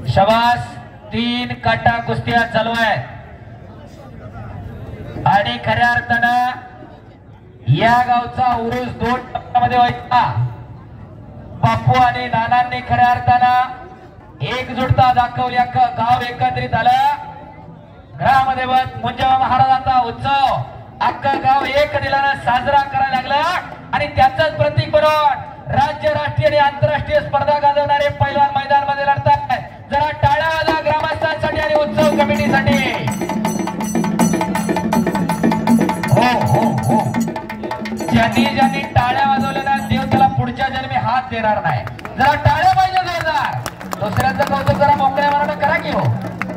शबास 3 काटा कुस्त्या चालू आहे आणि खऱ्या अर्थानं या गावचा उरूस 2 टप्प्यामध्ये व्हायचा। बापू आणि नानांनी खऱ्या अर्थानं एकजुटता दाखवली, अख्खं गाव एकत्रित आलं। घरामध्ये मुंजावा महाराजांचा उत्सव अख्खं गाव एक दिलानं साजरा करायला लागला आणि त्याचंच प्रतीक बनवून राज्य, राष्ट्रीय आणि आंतरराष्ट्रीय स्पर्धा गाजवणारे पैलवान मैदानामध्ये लढतात। जरा टाळ्या वाजवा ग्रामस्थांसाठी आणि उत्सव कमिटीसाठी। हो हो हो, ज्यांनी टाळ्या वाजवल्या ना देव त्याला पुढच्या जन्मी हात देणार नाही। जरा टाळ्या पाहिजे जोरदार, दुसऱ्यांचं कौतुक जरा मोकळ्या मनानं करा की हो।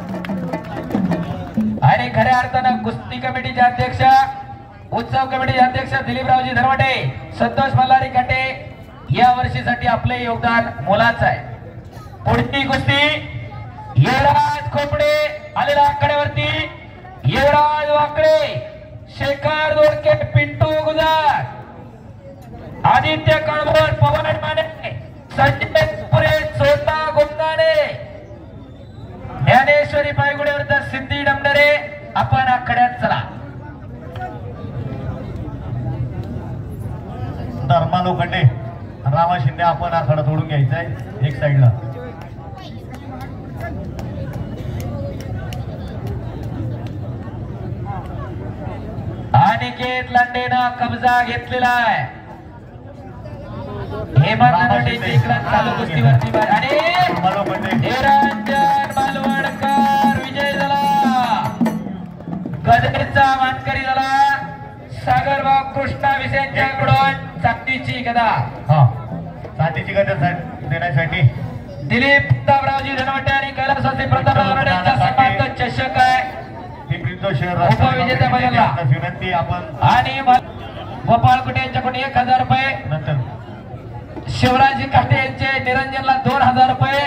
आणि खऱ्या अर्थानं कुस्ती कमिटीचे अध्यक्ष, उत्सव कमिटीचे अध्यक्ष दिलीपरावजी धर्मटे, संतोष मल्हारी काटे या वर्षीसाठी आपले योगदान मोलाचं आहे। पुढची कुस्ती युवराज खोपडे आलेला आकड्यावरती, युवराज वाकडे, शेखर दोडके, पिंटू गुजर, आदित्य कळवण, पवन माने, संजय पुरे, सोता गुंदाने, ज्ञानेश्वरी पायगुडेवरचा सिद्धी डमडरे। आपण आकड्यात चला। धर्मा लोखंडे, रामा शिंदे, आपण आखाडा तोडून घ्यायचा आहे एक साईडला। अनिकेत लांडेनं कब्जा घेतलेला आहे। हेमंत इकडं चालू कुस्तीवरती आणि निरंजन मालवणकर विजय झाला। गदेचा मानकरी झाला सागरभाऊ कृष्णा विसेंच्याकडून चांदीची गदा। चांदीची गदा देण्यासाठी दिलीप प्रतापरावजी धनवटे आणि कैलासवासी प्रतापराव यांचा सन्मानित चषक आहे। उपविजेता बैलाला विनंती आपण आणि गोपाळ कुटे यांच्याकडून 1000 रुपये, नंतर शिवराजी काटे यांचे निरंजनला 2000 रुपये,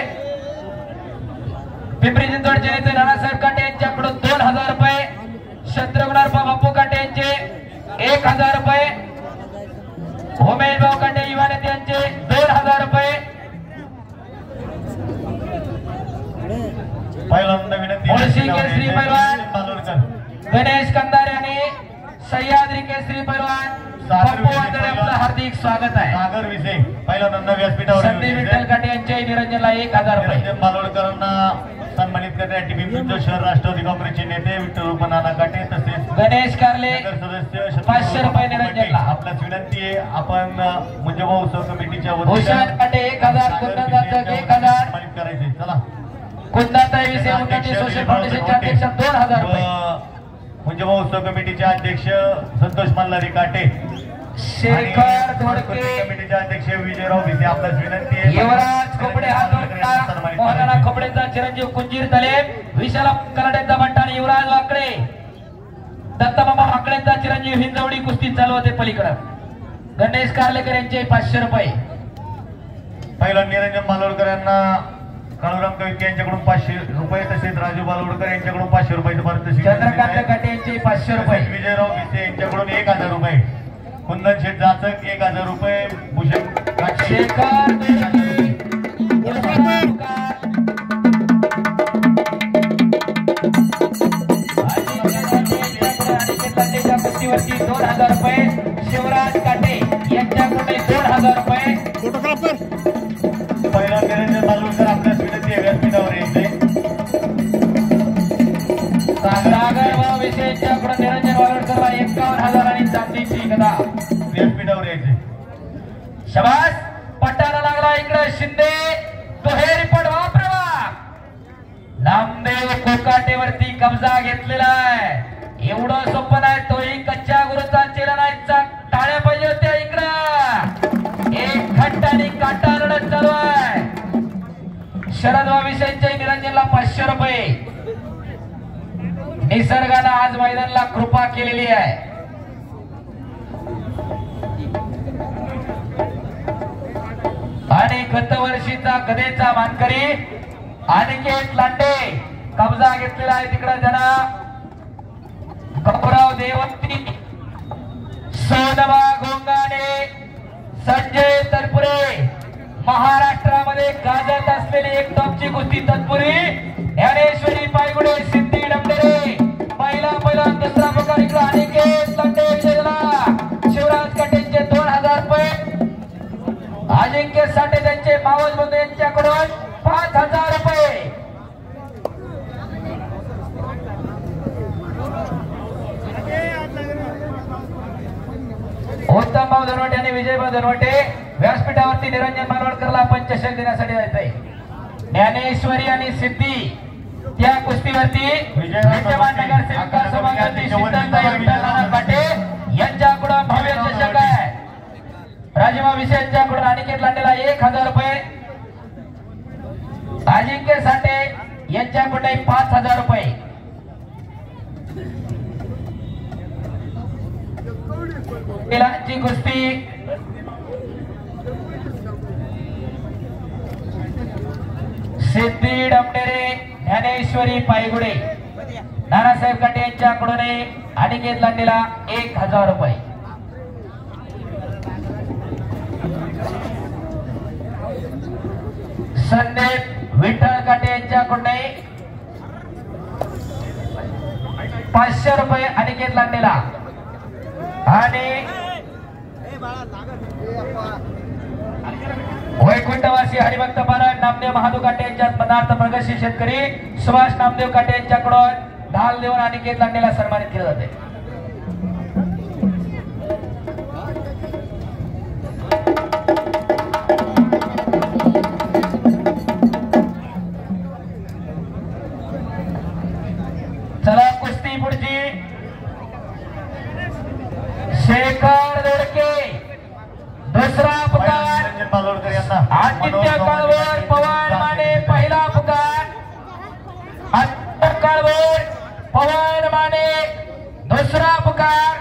पिंपरी चिंचवडचे नेते नानासाहेब काटे यांच्याकडून 2000 रुपये, शत्रुघ्न बापू काटे यांचे 1000 रुपये, उमेश भाऊ काटे युवा नेते यांचे 2000 रुपये। पहिल्यांदा विनंती मुळशी केसरी पैलवान गणेश कंदारे आणि सह्याद्री केसरी पैलवान पप्पू वांदरे आपलं हार्दिक स्वागत आहे। सागर विषय पहिल्यांदा व्यासपीठावर संदीप विठ्ठल काटे यांच्या निरंजनला 1000 रुपये। मालोडकरांना सन्मानित करण्यासाठी पिंपरी शहर राष्ट्रवादी काँग्रेसचे नेते विठ्ठल नाना काटे तसेच गणेश कारले सदस्य 500 रुपये निरंजनला। आपल्याच विनंती आहे, आपण मुंजावा उत्सव कमिटीच्या भूषण काटे 1000, कुंदन जाधव 1000 सन्मानित करायचे। चला कुंदाताई विषय मुंडाची सोशल फाउंडेशनचे अध्यक्ष 2000 रुपये। मुंजावा उत्सव कमिटीचे अध्यक्ष संतोष मल्हारी काटे, शेखर धोडके कमिटीचे अध्यक्ष विजयराव विसे, आपल्याच विनंती आहे युवराज खोपडे हातोडका, मोहनराव खोपडेचा चिरंजीव कुंजीर तलेब, विशाल कराडेचा बंटा आणि युवराज वाकडे, दत्तमामा वाकडेचा चिरंजीव हिंजवडी कुस्ती चालू होते पलीकडे। गणेश कारलेकर यांचे 500 रुपये। पहिला निरंजन मालोडकर यांना काळूराम कविके यांच्याकडून 500 रुपये, तसेच राजू बालोडकर यांच्याकडून 500 रुपये, चंद्रकांत काटे यांचे 500 रुपये, विजयराव विसे यांच्याकडून 1000 रुपये, कुंदन शेठ जाचक 1000 रुपये, भूषण शेखर कुस्तीवरती 2000 रुपये, शिवराज काटे यांच्याकडून 2000 रुपये। पहिला निरंजन मालवणकर आपल्याच विनंती आहे व्यासपीठावर यायचे। सागरभाऊ विषय यांच्याकडून निरंजन मालवणकरला 51000 आणि चांदीची गदा। व्यासपीठावर यायचे। शबास पट्टाला लागला इकडे शिंदे, दुहेरी पड वापरवा। नामदेव कोकाटेवरती कब्जा घेतलेला आहे। एवढं सोपं नाही, तोही कच्च्या गुरुचा चेला नाही। टाळ्या पाहिजे होत्या इकडं। एक खट्ट आणि काटा लढत चालू आहे। शरदभाऊ विषयीच्या निरंजनला 500 रुपये। निसर्गानं आज मैदानाला कृपा केलेली आहे। आणि गतवर्षीचा गदेचा मानकरी अनिकेत लांडे कब्जा घेतलेला आहे तिकडे। त्यांना गौरव देवंती, सोनबा गोंगाणे, संजय तरपुरे महाराष्ट्रामध्ये मैदानामध्ये गाजत असलेली एक टॉपची कुस्ती तत्पुरी ज्ञानेश्वरी पायगुडे सिद्धी डमडेरे पहिला दुसरा प्रकार इकडे अनिकेत लांडे विजयाला शिवराज कटेंचे 2000 रुपये अजिंक्य साठे त्यांचे मावळ बंधू यांच्याकडून 5000 रुपये उत्तम भाऊ धनवटे आणि विजय भाऊ धनवटे व्यासपीठावरती निरंजन मालवडकरला पंचशक देण्यासाठी जायचंय ज्ञानेश्वरी आणि सिद्धी त्या कुस्तीवरती विद्यमान नगरसेविका सभापती सिद्धांताई विठ्ठल काटे यांच्याकडून भव्य चषक आहे राजीवा विषय यांच्याकडून अनिकेत लांडेला 1000 रुपये अजिंक्य साठे यांच्याकडून 5000 रुपये ची कुस्ती सिद्धी डमडेरे ज्ञानेश्वरी पायगुडे नानासाहेब काटे यांच्याकडून अनिकेत लांडेला 1000 रुपये संदीप विठ्ठल काटे यांच्याकडून 500 रुपये अनिकेत लांडेला आणि वैकुंठवासी हरिभक्त पारायण नामदेव महादेव काटे यांच्या पदार्थ प्रगतशील शेतकरी सुभाष नामदेव काटे यांच्याकडून ढाल देऊन अनिकेत लांडेला सन्मानित केले जाते चला कुस्ती पुढची शेखर दोडके दुसरा पुकार आदित्य काळवर पवन माने पहिला पुकार आदित्य काळवर पवन माने दुसरा पुकार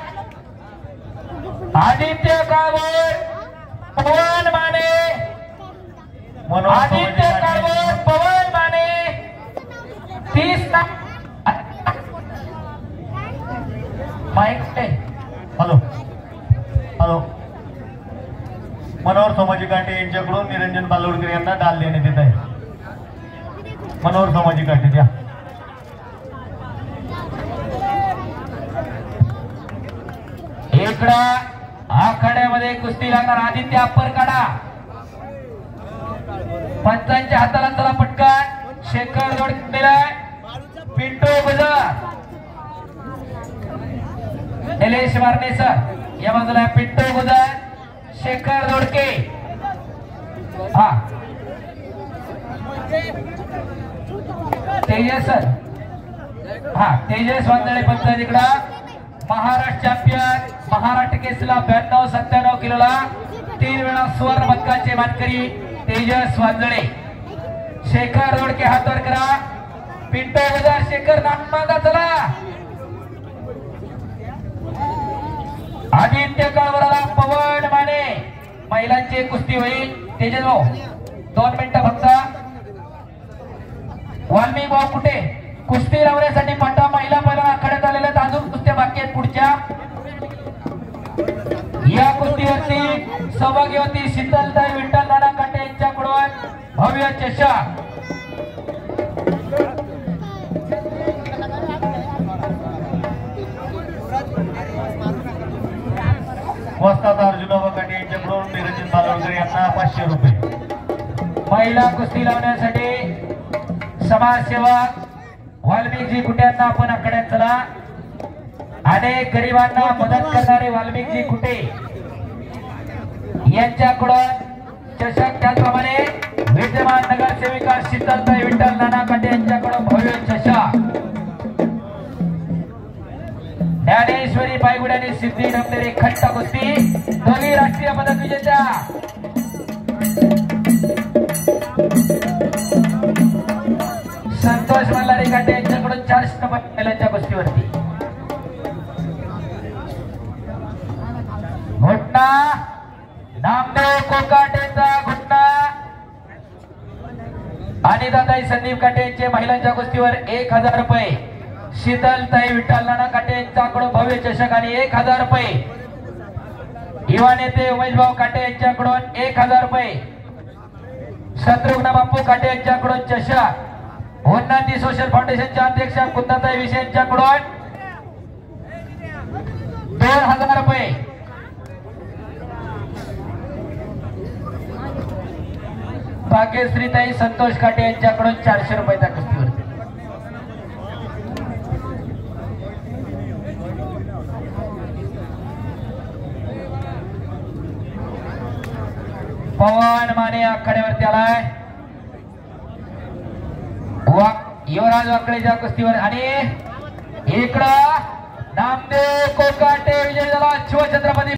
आदित्य काळवर पवन माने आदित्य काळवर पवन माने 30 mike hello hello Manohar Somaji Kate यांच्याकडून निरंजन बालोडकर यांना डाल देण्यात येत आहे मनोहर सोमाजी काटे द्या इकडा आखाड्यामध्ये कुस्ती लागणार आदित्य अप्पर काढा पंचांच्या हाताला चला पटकन शेखर जोड दिलाय पिंटू गुजर निलेश मारणे सर या बाजूला पिंटू गुजर शेखर दोडके हा तेजस सर हा तेजस वांदळे पंचायत इकडा महाराष्ट्र चॅम्पियन महाराष्ट्र केसला 92-97 किलोला 3 वेळा सुवर्ण पदकाचे मानकरी तेजस वांदळे शेखर दोडके हात वर करा पिंटू गुजर शेखर नागमागा चला आदित्य काळवराला पवन माने महिलांची कुस्ती होईल तेजस भाऊ 2 मिनिटं फक्त वाल्मिक भाऊ कुठे कुस्ती लावण्यासाठी पाटा महिला पहिला आखाड्यात आलेल्या अजून कुस्त्या बाकी आहेत पुढच्या या कुस्तीवरती सहभागी होती शीतलताई विठ्ठल नाना काटे यांच्याकडून भव्य चषक वस्ताद अर्जुनबाबा काटे यांच्याकडून निरंजन बालोडकर यांना 500 रुपये महिला कुस्ती लावण्यासाठी समाजसेवक वाल्मिकजी कुट्यांना आपण आखाड्यात चला अनेक गरिबांना मदत करणारे वाल्मिकजी कुटे यांच्याकडून चषक त्याचप्रमाणे विद्यमान नगरसेविका शीतलताई विठ्ठल नाना काटे यांच्याकडून भव्य चषक ज्ञानेश्वरी पायगुडे आणि सिद्धी डमडेरे खट्टा कुस्ती दोन्ही राष्ट्रीय पदक विजेत्या संतोष मल्हारी काटे यांच्याकडून 400 रुपये महिलांच्या कुस्तीवरती घटना नामदेव कोकाटेचा घटना आणि दादाई संदीप काटे यांचे महिलांच्या कुस्तीवर 1000 रुपये शीतलताई विठ्ठल नाना काटे यांच्याकडून भव्य चषक आणि 1000 रुपये युवा नेते उमेश भाऊ काटे यांच्याकडून 1000 रुपये शत्रुघ्न बापू काटे यांच्याकडून चषक उन्नती सोशल फाउंडेशनच्या अध्यक्ष कुंदाताई विषय यांच्याकडून 2000 रुपये. भाग्यश्रीताई संतोष काटे यांच्याकडून 400 रुपयाचा कुस्तीवरती. पवन माने आखाड्यावरती आलाय. युवराज वाकडेच्या कुस्तीवर आणि इकडं नामदेव कोकाटे विजय झाला. शिवछत्रपती